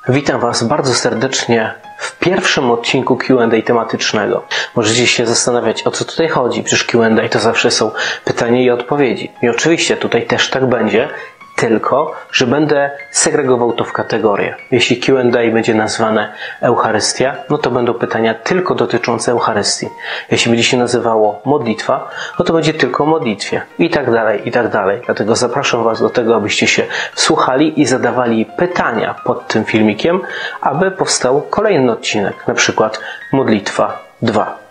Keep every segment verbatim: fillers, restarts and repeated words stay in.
Witam Was bardzo serdecznie w pierwszym odcinku Q and A tematycznego. Możecie się zastanawiać, o co tutaj chodzi. Przecież Q and A to zawsze są pytania i odpowiedzi. I oczywiście tutaj też tak będzie, tylko że będę segregował to w kategorie. Jeśli Q and A będzie nazwane Eucharystia, no to będą pytania tylko dotyczące Eucharystii. Jeśli będzie się nazywało modlitwa, no to będzie tylko o modlitwie. I tak dalej, i tak dalej. Dlatego zapraszam Was do tego, abyście się wsłuchali i zadawali pytania pod tym filmikiem, aby powstał kolejny odcinek, na przykład modlitwa dwa.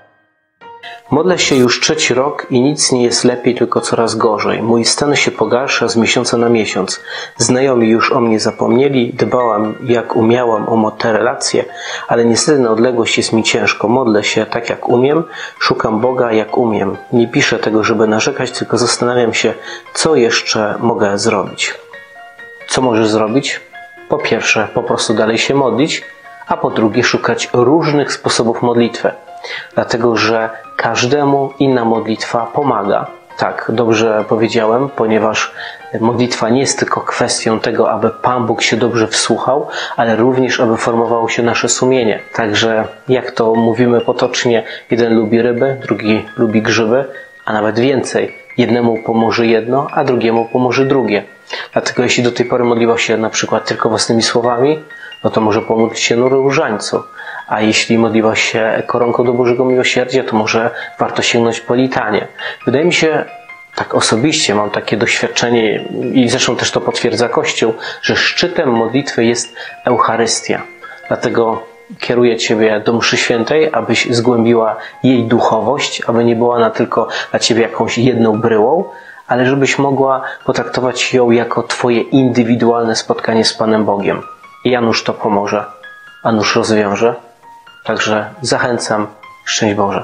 Modlę się już trzeci rok i nic nie jest lepiej, tylko coraz gorzej. Mój stan się pogarsza z miesiąca na miesiąc. Znajomi już o mnie zapomnieli, dbałam jak umiałam o te relacje, ale niestety na odległość jest mi ciężko. Modlę się tak jak umiem, szukam Boga jak umiem. Nie piszę tego, żeby narzekać, tylko zastanawiam się, co jeszcze mogę zrobić. Co możesz zrobić? Po pierwsze, po prostu dalej się modlić, a po drugie szukać różnych sposobów modlitwy. Dlatego, że każdemu inna modlitwa pomaga. Tak, dobrze powiedziałem, ponieważ modlitwa nie jest tylko kwestią tego, aby Pan Bóg się dobrze wsłuchał, ale również, aby formowało się nasze sumienie. Także, jak to mówimy potocznie, jeden lubi ryby, drugi lubi grzyby, a nawet więcej. Jednemu pomoże jedno, a drugiemu pomoże drugie. Dlatego, jeśli do tej pory modliwał się na przykład tylko własnymi słowami, no to może pomódl się na różańcu. A jeśli modliła się koronką do Bożego Miłosierdzia, to może warto sięgnąć po litanię. Wydaje mi się, tak osobiście mam takie doświadczenie i zresztą też to potwierdza Kościół, że szczytem modlitwy jest Eucharystia. Dlatego kieruję Ciebie do mszy świętej, abyś zgłębiła jej duchowość, aby nie była ona tylko dla Ciebie jakąś jedną bryłą, ale żebyś mogła potraktować ją jako Twoje indywidualne spotkanie z Panem Bogiem. I Janusz to pomoże, a nóż rozwiąże. Także zachęcam, szczęść Boże.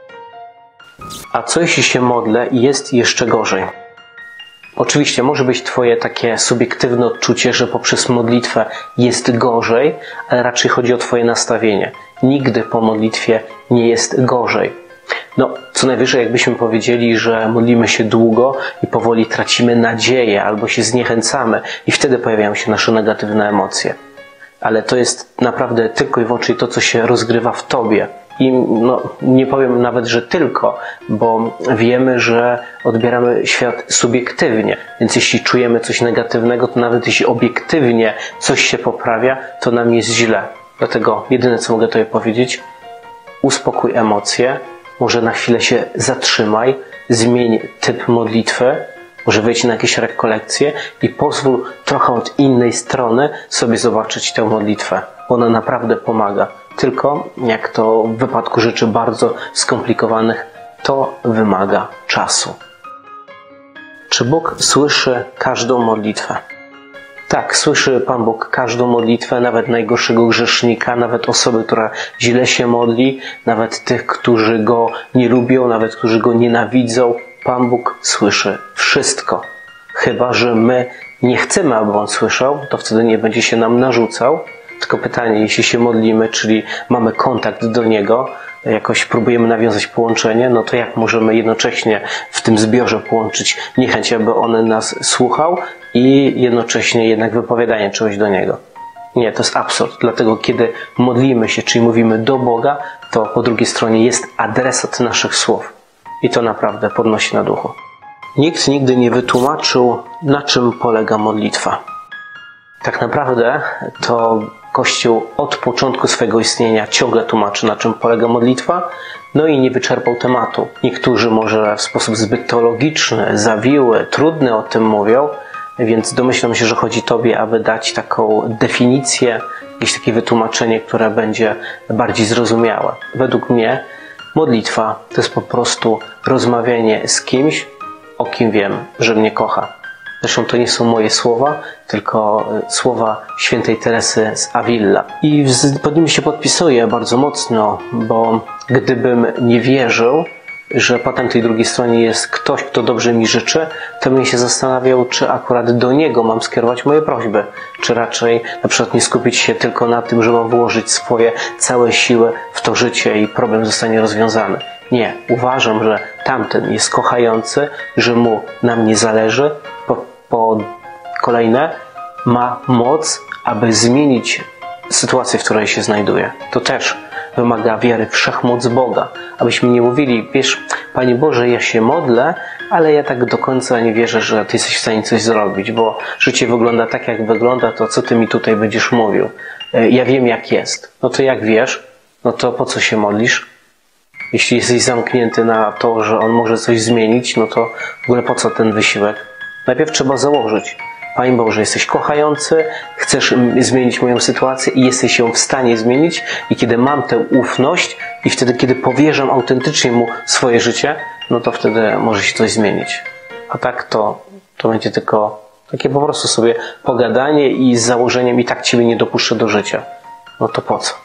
A co jeśli się modlę i jest jeszcze gorzej? Oczywiście może być Twoje takie subiektywne odczucie, że poprzez modlitwę jest gorzej, ale raczej chodzi o Twoje nastawienie. Nigdy po modlitwie nie jest gorzej. No, co najwyżej jakbyśmy powiedzieli, że modlimy się długo i powoli tracimy nadzieję albo się zniechęcamy i wtedy pojawiają się nasze negatywne emocje. Ale to jest naprawdę tylko i wyłącznie to, co się rozgrywa w Tobie. I no, nie powiem nawet, że tylko, bo wiemy, że odbieramy świat subiektywnie. Więc jeśli czujemy coś negatywnego, to nawet jeśli obiektywnie coś się poprawia, to nam jest źle. Dlatego jedyne, co mogę Tobie powiedzieć, uspokój emocje, może na chwilę się zatrzymaj, zmień typ modlitwy, może wejdź na jakieś rekolekcje i pozwól trochę od innej strony sobie zobaczyć tę modlitwę. Ona naprawdę pomaga. Tylko, jak to w wypadku rzeczy bardzo skomplikowanych, to wymaga czasu. Czy Bóg słyszy każdą modlitwę? Tak, słyszy Pan Bóg każdą modlitwę, nawet najgorszego grzesznika, nawet osoby, która źle się modli, nawet tych, którzy Go nie lubią, nawet którzy Go nienawidzą. Pan Bóg słyszy wszystko. Chyba że my nie chcemy, aby On słyszał, to wtedy nie będzie się nam narzucał. Tylko pytanie, jeśli się modlimy, czyli mamy kontakt do Niego, jakoś próbujemy nawiązać połączenie, no to jak możemy jednocześnie w tym zbiorze połączyć niechęć, aby On nas słuchał i jednocześnie jednak wypowiadanie czegoś do Niego? Nie, to jest absurd. Dlatego kiedy modlimy się, czyli mówimy do Boga, to po drugiej stronie jest adresat naszych słów. I to naprawdę podnosi na duchu. Nikt nigdy nie wytłumaczył, na czym polega modlitwa. Tak naprawdę to Kościół od początku swojego istnienia ciągle tłumaczy, na czym polega modlitwa, no i nie wyczerpał tematu. Niektórzy może w sposób zbyt teologiczny, zawiły, trudny o tym mówią, więc domyślam się, że chodzi Tobie, aby dać taką definicję, jakieś takie wytłumaczenie, które będzie bardziej zrozumiałe. Według mnie modlitwa to jest po prostu rozmawianie z kimś, o kim wiem, że mnie kocha. Zresztą to nie są moje słowa, tylko słowa świętej Teresy z Avila. I pod nimi się podpisuję bardzo mocno, bo gdybym nie wierzył, że po tamtej drugiej stronie jest ktoś, kto dobrze mi życzy, to bym się zastanawiał, czy akurat do niego mam skierować moje prośby, czy raczej na przykład nie skupić się tylko na tym, że mam włożyć swoje całe siły w to życie i problem zostanie rozwiązany. Nie, uważam, że tamten jest kochający, że mu na mnie zależy. Po, po kolejne, ma moc, aby zmienić sytuację, w której się znajduję. To też wymaga wiary w wszechmoc Boga. Abyśmy nie mówili, wiesz, Panie Boże, ja się modlę, ale ja tak do końca nie wierzę, że Ty jesteś w stanie coś zrobić, bo życie wygląda tak, jak wygląda, to co Ty mi tutaj będziesz mówił? Ja wiem, jak jest. No to jak wiesz, no to po co się modlisz? Jeśli jesteś zamknięty na to, że On może coś zmienić, no to w ogóle po co ten wysiłek? Najpierw trzeba założyć. Panie Boże, jesteś kochający, chcesz zmienić moją sytuację i jesteś ją w stanie zmienić. I kiedy mam tę ufność i wtedy, kiedy powierzam autentycznie Mu swoje życie, no to wtedy może się coś zmienić. A tak to, to będzie tylko takie po prostu sobie pogadanie i z założeniem i tak Ciebie nie dopuszczę do życia. No to po co?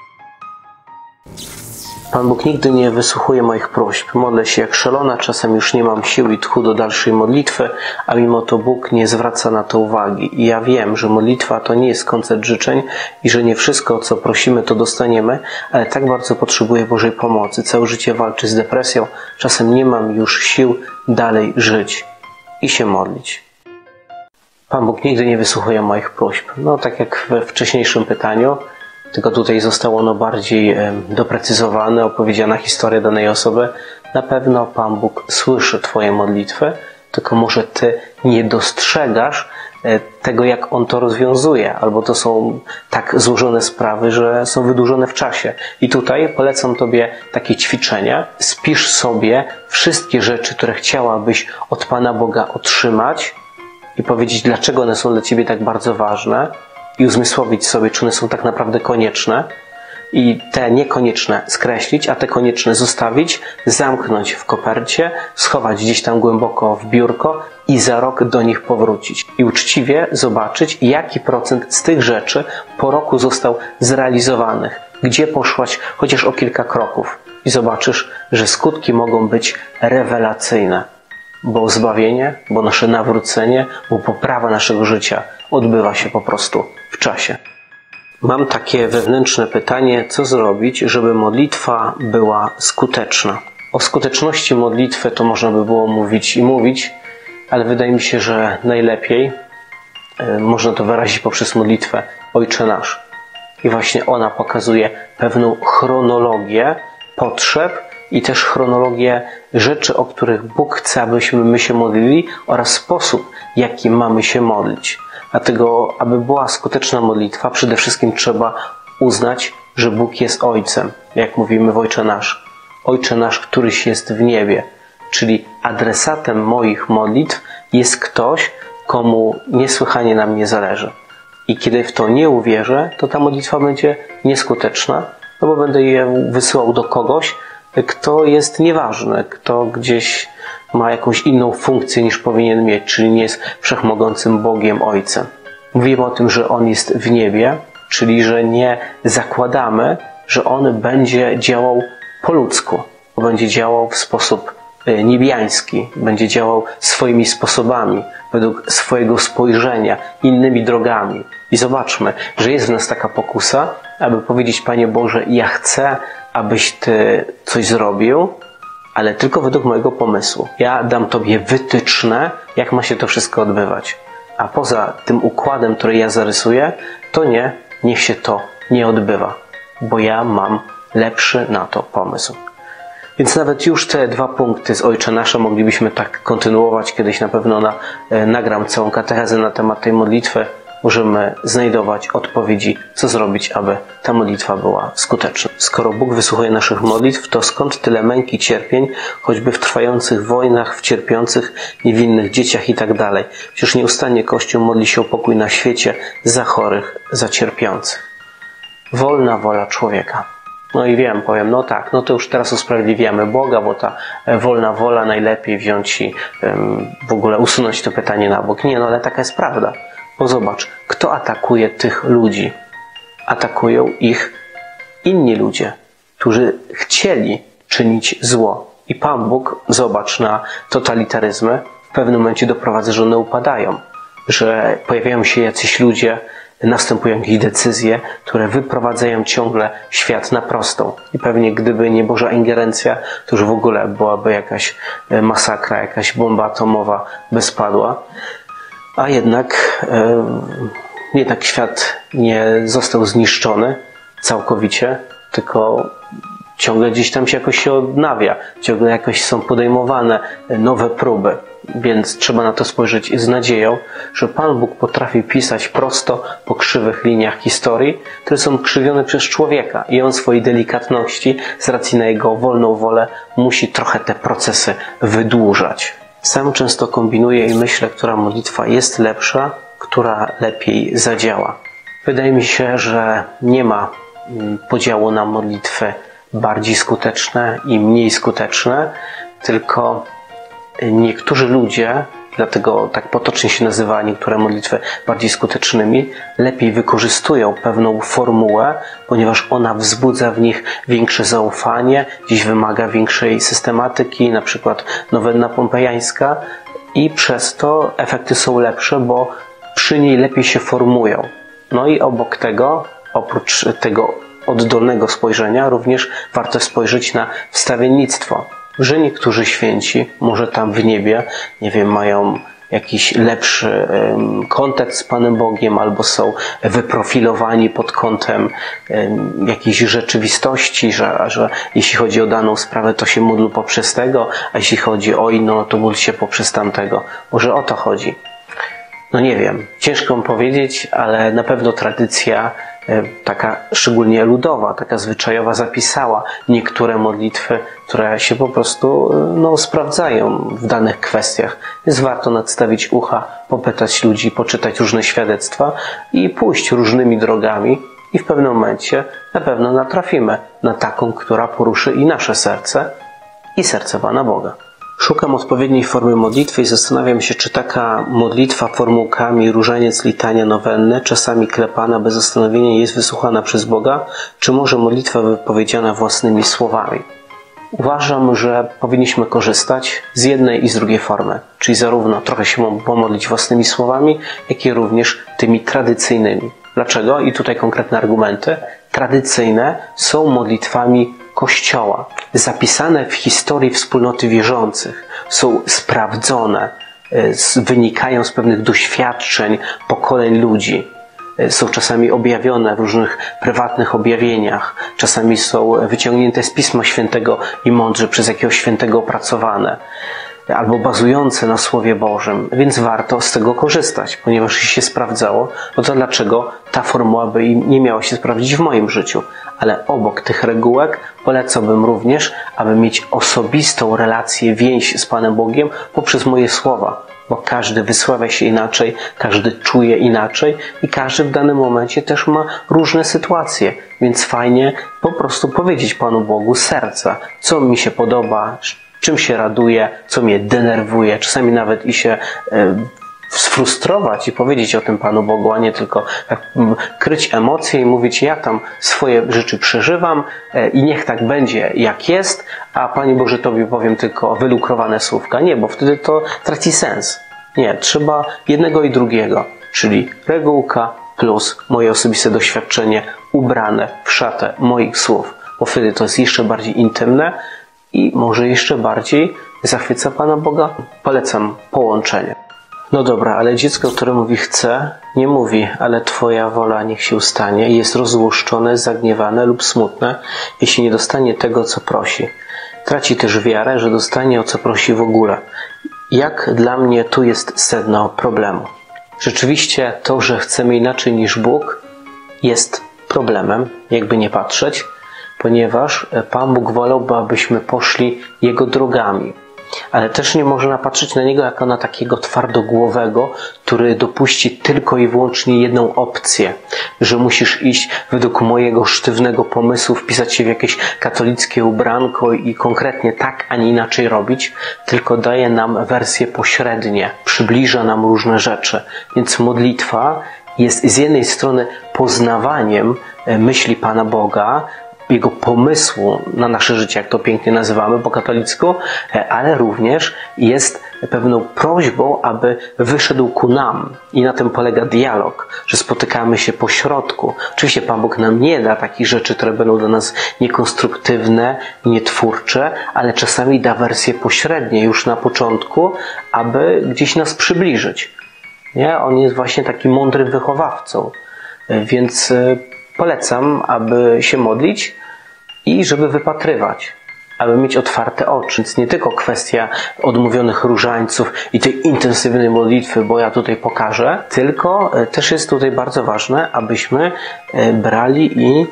Pan Bóg nigdy nie wysłuchuje moich próśb. Modlę się jak szalona, czasem już nie mam sił i tchu do dalszej modlitwy, a mimo to Bóg nie zwraca na to uwagi. I ja wiem, że modlitwa to nie jest koncert życzeń i że nie wszystko, o co prosimy, to dostaniemy, ale tak bardzo potrzebuję Bożej pomocy. Całe życie walczę z depresją, czasem nie mam już sił dalej żyć i się modlić. Pan Bóg nigdy nie wysłuchuje moich próśb. No tak jak we wcześniejszym pytaniu, tylko tutaj zostało ono bardziej doprecyzowane, opowiedziana historia danej osoby. Na pewno Pan Bóg słyszy Twoje modlitwy, tylko może Ty nie dostrzegasz tego, jak On to rozwiązuje, albo to są tak złożone sprawy, że są wydłużone w czasie. I tutaj polecam Tobie takie ćwiczenie. Spisz sobie wszystkie rzeczy, które chciałabyś od Pana Boga otrzymać i powiedzieć, dlaczego one są dla Ciebie tak bardzo ważne, i uzmysłowić sobie, czy one są tak naprawdę konieczne i te niekonieczne skreślić, a te konieczne zostawić, zamknąć w kopercie, schować gdzieś tam głęboko w biurko i za rok do nich powrócić. I uczciwie zobaczyć, jaki procent z tych rzeczy po roku został zrealizowanych, gdzie poszłaś chociaż o kilka kroków i zobaczysz, że skutki mogą być rewelacyjne. Bo zbawienie, bo nasze nawrócenie, bo poprawa naszego życia odbywa się po prostu w czasie. Mam takie wewnętrzne pytanie, co zrobić, żeby modlitwa była skuteczna? O skuteczności modlitwy to można by było mówić i mówić, ale wydaje mi się, że najlepiej można to wyrazić poprzez modlitwę Ojcze Nasz. I właśnie ona pokazuje pewną chronologię potrzeb i też chronologię rzeczy, o których Bóg chce, abyśmy my się modlili, oraz sposób, jaki mamy się modlić. Dlatego, aby była skuteczna modlitwa, przede wszystkim trzeba uznać, że Bóg jest Ojcem, jak mówimy w Ojcze Nasz. Ojcze Nasz, któryś jest w niebie, czyli adresatem moich modlitw jest ktoś, komu niesłychanie na mnie zależy. I kiedy w to nie uwierzę, to ta modlitwa będzie nieskuteczna, no bo będę je wysyłał do kogoś, kto jest nieważny, kto gdzieś ma jakąś inną funkcję niż powinien mieć, czyli nie jest wszechmogącym Bogiem Ojcem. Mówimy o tym, że On jest w niebie, czyli że nie zakładamy, że On będzie działał po ludzku, będzie działał w sposób niebiański, będzie działał swoimi sposobami, według swojego spojrzenia, innymi drogami. I zobaczmy, że jest w nas taka pokusa, aby powiedzieć, Panie Boże, ja chcę, abyś Ty coś zrobił, ale tylko według mojego pomysłu. Ja dam Tobie wytyczne, jak ma się to wszystko odbywać. A poza tym układem, który ja zarysuję, to nie, niech się to nie odbywa, bo ja mam lepszy na to pomysł. Więc nawet już te dwa punkty z Ojcze Nasze moglibyśmy tak kontynuować. Kiedyś na pewno na, e, nagram całą katechezę na temat tej modlitwy. Możemy znajdować odpowiedzi, co zrobić, aby ta modlitwa była skuteczna. Skoro Bóg wysłuchuje naszych modlitw, to skąd tyle męki, cierpień, choćby w trwających wojnach, w cierpiących, niewinnych dzieciach i tak dalej? Przecież nieustannie Kościół modli się o pokój na świecie za chorych, za cierpiących. Wolna wola człowieka. No i wiem, powiem, no tak, no to już teraz usprawiedliwiamy Boga, bo ta wolna wola najlepiej wziąć i um, w ogóle usunąć to pytanie na bok. Nie, no ale taka jest prawda. Bo zobacz, kto atakuje tych ludzi? Atakują ich inni ludzie, którzy chcieli czynić zło. I Pan Bóg, zobacz na totalitaryzmy, w pewnym momencie doprowadza, że one upadają. Że pojawiają się jacyś ludzie, następują jakieś decyzje, które wyprowadzają ciągle świat na prostą. I pewnie gdyby nie Boża ingerencja, to już w ogóle byłaby jakaś masakra, jakaś bomba atomowa by spadła. A jednak e, Nie, tak świat nie został zniszczony całkowicie, tylko ciągle gdzieś tam się jakoś się odnawia, ciągle jakoś są podejmowane nowe próby, więc trzeba na to spojrzeć z nadzieją, że Pan Bóg potrafi pisać prosto po krzywych liniach historii, które są krzywione przez człowieka i On swojej delikatności, z racji na Jego wolną wolę, musi trochę te procesy wydłużać. Sam często kombinuję i myślę, która modlitwa jest lepsza, która lepiej zadziała. Wydaje mi się, że nie ma podziału na modlitwy bardziej skuteczne i mniej skuteczne, tylko niektórzy ludzie, dlatego tak potocznie się nazywa niektóre modlitwy bardziej skutecznymi, lepiej wykorzystują pewną formułę, ponieważ ona wzbudza w nich większe zaufanie, dziś wymaga większej systematyki, na przykład nowenna pompejańska, i przez to efekty są lepsze, bo przy niej lepiej się formują. No i obok tego, oprócz tego oddolnego spojrzenia, również warto spojrzeć na wstawiennictwo, że niektórzy święci, może tam w niebie, nie wiem, mają jakiś lepszy um, kontakt z Panem Bogiem, albo są wyprofilowani pod kątem um, jakiejś rzeczywistości, że, że jeśli chodzi o daną sprawę, to się módl poprzez tego, a jeśli chodzi o inną, to módl się poprzez tamtego. Może o to chodzi. No nie wiem, ciężko powiedzieć, ale na pewno tradycja taka szczególnie ludowa, taka zwyczajowa zapisała niektóre modlitwy, które się po prostu no, sprawdzają w danych kwestiach. Więc warto nadstawić ucha, popytać ludzi, poczytać różne świadectwa i pójść różnymi drogami i w pewnym momencie na pewno natrafimy na taką, która poruszy i nasze serce, i serce Pana Boga. Szukam odpowiedniej formy modlitwy i zastanawiam się, czy taka modlitwa formułkami różaniec, litania, nowenne, czasami klepana bez zastanowienia jest wysłuchana przez Boga, czy może modlitwa wypowiedziana własnymi słowami. Uważam, że powinniśmy korzystać z jednej i z drugiej formy, czyli zarówno trochę się pomodlić własnymi słowami, jak i również tymi tradycyjnymi. Dlaczego? I tutaj konkretne argumenty. Tradycyjne są modlitwami Kościoła, zapisane w historii wspólnoty wierzących, są sprawdzone, wynikają z pewnych doświadczeń pokoleń ludzi, są czasami objawione w różnych prywatnych objawieniach, czasami są wyciągnięte z Pisma Świętego i mądrze przez jakiegoś świętego opracowane, albo bazujące na Słowie Bożym, więc warto z tego korzystać, ponieważ jeśli się sprawdzało, no to dlaczego ta formuła by nie miała się sprawdzić w moim życiu? Ale obok tych regułek polecałbym również, aby mieć osobistą relację, więź z Panem Bogiem poprzez moje słowa, bo każdy wysławia się inaczej, każdy czuje inaczej i każdy w danym momencie też ma różne sytuacje, więc fajnie po prostu powiedzieć Panu Bogu z serca, co mi się podoba, czym się raduję, co mnie denerwuje, czasami nawet i się e, sfrustrować i powiedzieć o tym Panu Bogu, a nie tylko tak kryć emocje i mówić, ja tam swoje rzeczy przeżywam e, i niech tak będzie jak jest, a Panie Boże, Tobie powiem tylko wylukrowane słówka. Nie, bo wtedy to traci sens. Nie, trzeba jednego i drugiego, czyli regułka plus moje osobiste doświadczenie ubrane w szatę moich słów, bo wtedy to jest jeszcze bardziej intymne i może jeszcze bardziej zachwyca Pana Boga. Polecam połączenie. No dobra, ale dziecko, które mówi chce, nie mówi, ale Twoja wola niech się stanie, jest rozłuszczone, zagniewane lub smutne, jeśli nie dostanie tego, co prosi. Traci też wiarę, że dostanie, o co prosi w ogóle. Jak dla mnie tu jest sedno problemu. Rzeczywiście to, że chcemy inaczej niż Bóg, jest problemem, jakby nie patrzeć, ponieważ Pan Bóg wolałby, abyśmy poszli Jego drogami. Ale też nie można patrzeć na Niego jako na takiego twardogłowego, który dopuści tylko i wyłącznie jedną opcję, że musisz iść według mojego sztywnego pomysłu, wpisać się w jakieś katolickie ubranko i konkretnie tak, a nie inaczej robić, tylko daje nam wersje pośrednie, przybliża nam różne rzeczy. Więc modlitwa jest z jednej strony poznawaniem myśli Pana Boga, Jego pomysłu na nasze życie, jak to pięknie nazywamy po katolicku, ale również jest pewną prośbą, aby wyszedł ku nam. I na tym polega dialog, że spotykamy się po środku. Oczywiście Pan Bóg nam nie da takich rzeczy, które będą dla nas niekonstruktywne, nietwórcze, ale czasami da wersje pośrednie już na początku, aby gdzieś nas przybliżyć. Nie? On jest właśnie takim mądrym wychowawcą. Więc polecam, aby się modlić i żeby wypatrywać, aby mieć otwarte oczy. Więc nie tylko kwestia odmówionych różańców i tej intensywnej modlitwy, bo ja tutaj pokażę, tylko też jest tutaj bardzo ważne, abyśmy brali i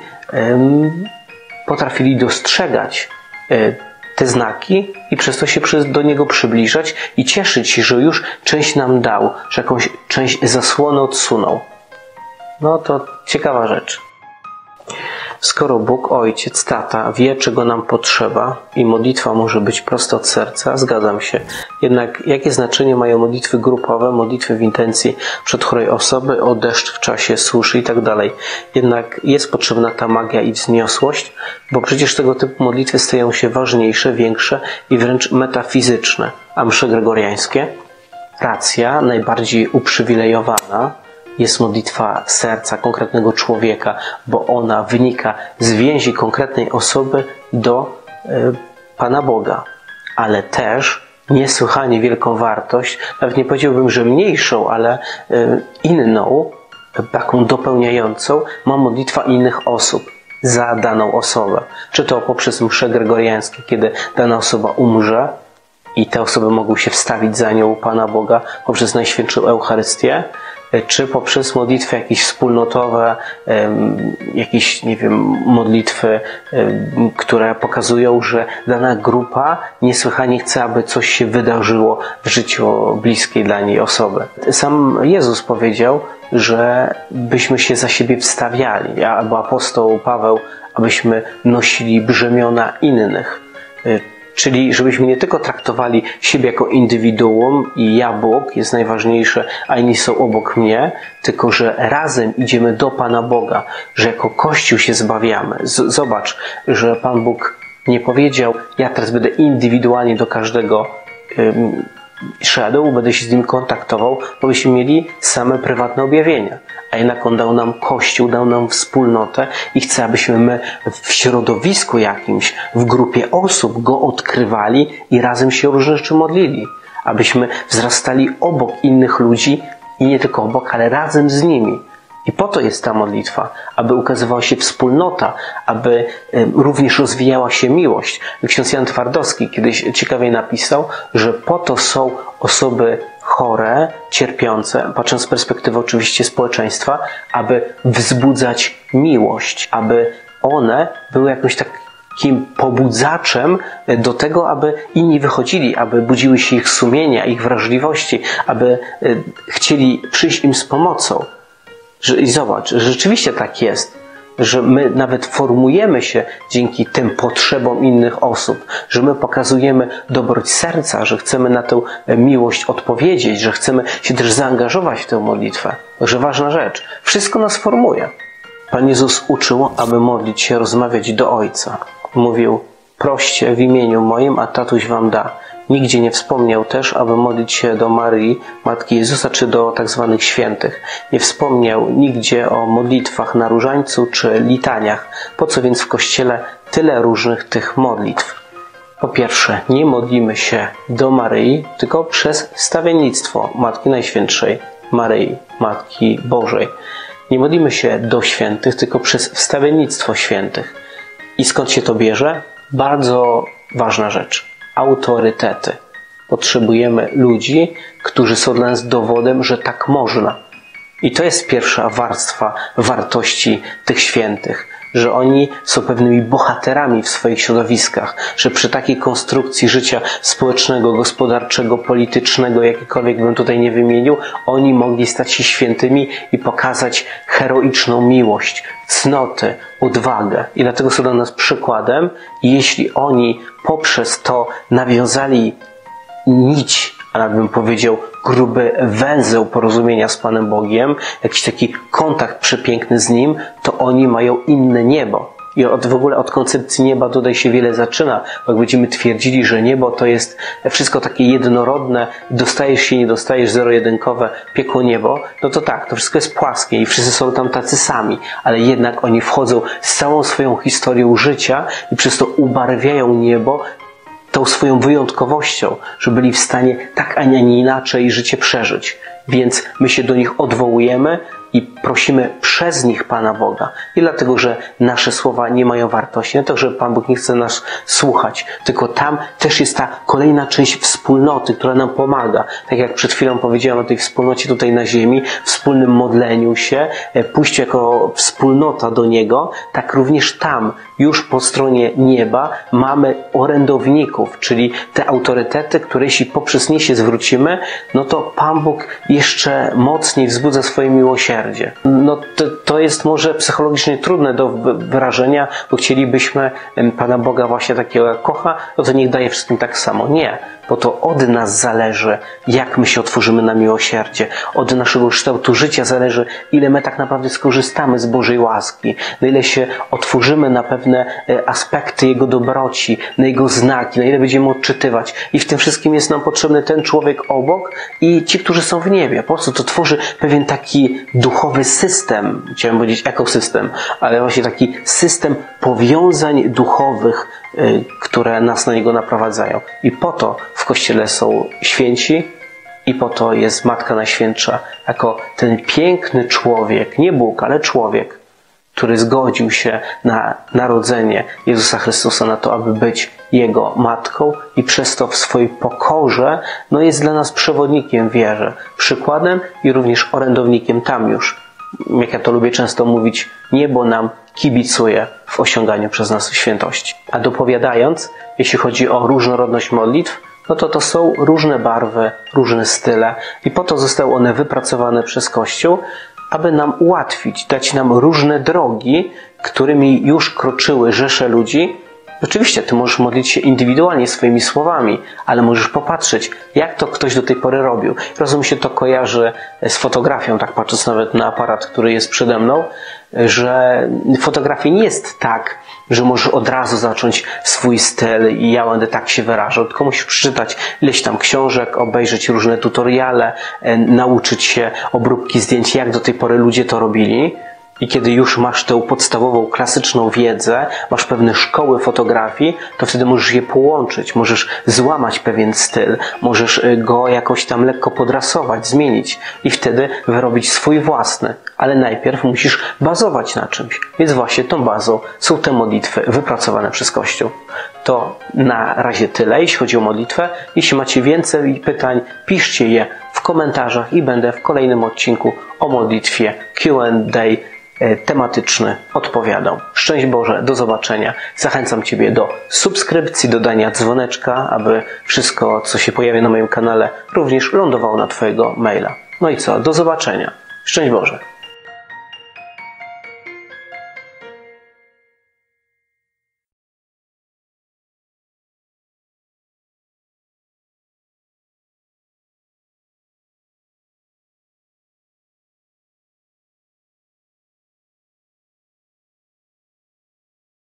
potrafili dostrzegać te znaki i przez to się do Niego przybliżać i cieszyć się, że już część nam dał, że jakąś część zasłony odsunął. No to ciekawa rzecz. Skoro Bóg, Ojciec, Tata wie, czego nam potrzeba i modlitwa może być prosto od serca, zgadzam się. Jednak jakie znaczenie mają modlitwy grupowe, modlitwy w intencji przed chorej osoby, o deszcz w czasie suszy i tak dalej. Jednak jest potrzebna ta magia i wzniosłość, bo przecież tego typu modlitwy stają się ważniejsze, większe i wręcz metafizyczne. A msze gregoriańskie? Racja, najbardziej uprzywilejowana, jest modlitwa serca konkretnego człowieka, bo ona wynika z więzi konkretnej osoby do y, Pana Boga. Ale też niesłychanie wielką wartość, nawet nie powiedziałbym, że mniejszą, ale y, inną, taką dopełniającą, ma modlitwa innych osób za daną osobę. Czy to poprzez msze gregoriańskie, kiedy dana osoba umrze i te osoby mogą się wstawić za nią u Pana Boga poprzez Najświętszą Eucharystię, czy poprzez modlitwy jakieś wspólnotowe, jakieś, nie wiem, modlitwy, które pokazują, że dana grupa niesłychanie chce, aby coś się wydarzyło w życiu bliskiej dla niej osoby. Sam Jezus powiedział, że byśmy się za siebie wstawiali, albo apostoł Paweł, abyśmy nosili brzemiona innych. Czyli żebyśmy nie tylko traktowali siebie jako indywiduum i ja Bóg jest najważniejsze, a inni są obok mnie, tylko że razem idziemy do Pana Boga, że jako Kościół się zbawiamy. Z- zobacz, że Pan Bóg nie powiedział, ja teraz będę indywidualnie do każdego ym, szedł, będę się z nim kontaktował, bo byśmy mieli same prywatne objawienia. A jednak On dał nam Kościół, dał nam wspólnotę i chce, abyśmy my w środowisku jakimś, w grupie osób Go odkrywali i razem się o różne rzeczy modlili. Abyśmy wzrastali obok innych ludzi i nie tylko obok, ale razem z nimi. I po to jest ta modlitwa, aby ukazywała się wspólnota, aby również rozwijała się miłość. Ksiądz Jan Twardowski kiedyś ciekawie napisał, że po to są osoby chore, cierpiące, patrząc z perspektywy oczywiście społeczeństwa, aby wzbudzać miłość, aby one były jakimś takim pobudzaczem do tego, aby inni wychodzili, aby budziły się ich sumienia, ich wrażliwości, aby chcieli przyjść im z pomocą. I zobacz, że rzeczywiście tak jest, że my nawet formujemy się dzięki tym potrzebom innych osób, że my pokazujemy dobroć serca, że chcemy na tę miłość odpowiedzieć, że chcemy się też zaangażować w tę modlitwę. Także ważna rzecz. Wszystko nas formuje. Pan Jezus uczył, aby modlić się, rozmawiać do Ojca. Mówił, proście w imieniu moim, a tatuś wam da. Nigdzie nie wspomniał też, aby modlić się do Maryi, Matki Jezusa, czy do tak zwanych świętych. Nie wspomniał nigdzie o modlitwach na różańcu czy litaniach. Po co więc w Kościele tyle różnych tych modlitw? Po pierwsze, nie modlimy się do Maryi, tylko przez wstawiennictwo Matki Najświętszej, Maryi, Matki Bożej. Nie modlimy się do świętych, tylko przez wstawiennictwo świętych. I skąd się to bierze? Bardzo ważna rzecz. Autorytety. Potrzebujemy ludzi, którzy są dla nas dowodem, że tak można. I to jest pierwsza warstwa wartości tych świętych, że oni są pewnymi bohaterami w swoich środowiskach, że przy takiej konstrukcji życia społecznego, gospodarczego, politycznego, jakiekolwiek bym tutaj nie wymienił, oni mogli stać się świętymi i pokazać heroiczną miłość, cnoty, odwagę. I dlatego są dla nas przykładem. I jeśli oni poprzez to nawiązali nić, a nawet bym powiedział gruby węzeł porozumienia z Panem Bogiem, jakiś taki kontakt przepiękny z Nim, to oni mają inne niebo. I od, w ogóle od koncepcji nieba tutaj się wiele zaczyna. Bo jak będziemy twierdzili, że niebo to jest wszystko takie jednorodne, dostajesz się, nie dostajesz, zero-jedynkowe, piekło niebo, no to tak, to wszystko jest płaskie i wszyscy są tam tacy sami. Ale jednak oni wchodzą z całą swoją historią życia i przez to ubarwiają niebo tą swoją wyjątkowością, że byli w stanie tak, a nie inaczej życie przeżyć. więc my się do nich odwołujemy i prosimy przez nich Pana Boga. Nie dlatego, że nasze słowa nie mają wartości, nie to, że Pan Bóg nie chce nas słuchać, tylko tam też jest ta kolejna część wspólnoty, która nam pomaga. Tak jak przed chwilą powiedziałem o tej wspólnocie tutaj na ziemi, wspólnym modleniu się, pójściu jako wspólnota do Niego, tak również tam, już po stronie nieba, mamy orędowników, czyli te autorytety, które jeśli poprzez nie się zwrócimy, no to Pan Bóg jeszcze mocniej wzbudza swoje miłosierdzie. No to, to jest może psychologicznie trudne do wyrażenia, bo chcielibyśmy Pana Boga właśnie takiego jak kocha, no to niech daje wszystkim tak samo. Nie, bo to od nas zależy, jak my się otworzymy na miłosierdzie. Od naszego kształtu życia zależy, ile my tak naprawdę skorzystamy z Bożej łaski, na ile się otworzymy na pewne aspekty Jego dobroci, na Jego znaki, na ile będziemy odczytywać. I w tym wszystkim jest nam potrzebny ten człowiek obok i ci, którzy są w niebie. Po prostu to tworzy pewien taki duchowy system, chciałem powiedzieć ekosystem, ale właśnie taki system powiązań duchowych, które nas na niego naprowadzają. I po to w Kościele są święci i po to jest Matka Najświętsza, jako ten piękny człowiek, nie Bóg, ale człowiek, który zgodził się na narodzenie Jezusa Chrystusa, na to, aby być Jego matką i przez to w swojej pokorze no jest dla nas przewodnikiem w wierze, przykładem i również orędownikiem tam już. Jak ja to lubię często mówić, niebo nam kibicuje w osiąganiu przez nas świętości. A dopowiadając, jeśli chodzi o różnorodność modlitw, no to to są różne barwy, różne style i po to zostały one wypracowane przez Kościół, aby nam ułatwić, dać nam różne drogi, którymi już kroczyły rzesze ludzi. Oczywiście Ty możesz modlić się indywidualnie swoimi słowami, ale możesz popatrzeć, jak to ktoś do tej pory robił. Rozumiem, się to kojarzy z fotografią, tak patrząc nawet na aparat, który jest przede mną, że fotografii nie jest tak, że możesz od razu zacząć swój styl i ja będę tak się wyrażał, tylko musisz przeczytać ileś tam książek, obejrzeć różne tutoriale, nauczyć się obróbki zdjęć, jak do tej pory ludzie to robili. I kiedy już masz tę podstawową, klasyczną wiedzę, masz pewne szkoły fotografii, to wtedy możesz je połączyć, możesz złamać pewien styl, możesz go jakoś tam lekko podrasować, zmienić i wtedy wyrobić swój własny. Ale najpierw musisz bazować na czymś. Więc właśnie tą bazą są te modlitwy wypracowane przez Kościół. To na razie tyle, jeśli chodzi o modlitwę. Jeśli macie więcej pytań, piszcie je w komentarzach i będę w kolejnym odcinku o modlitwie Q and A tematyczny odpowiadał. Szczęść Boże, do zobaczenia. Zachęcam Ciebie do subskrypcji, dodania dzwoneczka, aby wszystko, co się pojawia na moim kanale, również lądowało na Twojego maila. No i co? Do zobaczenia. Szczęść Boże.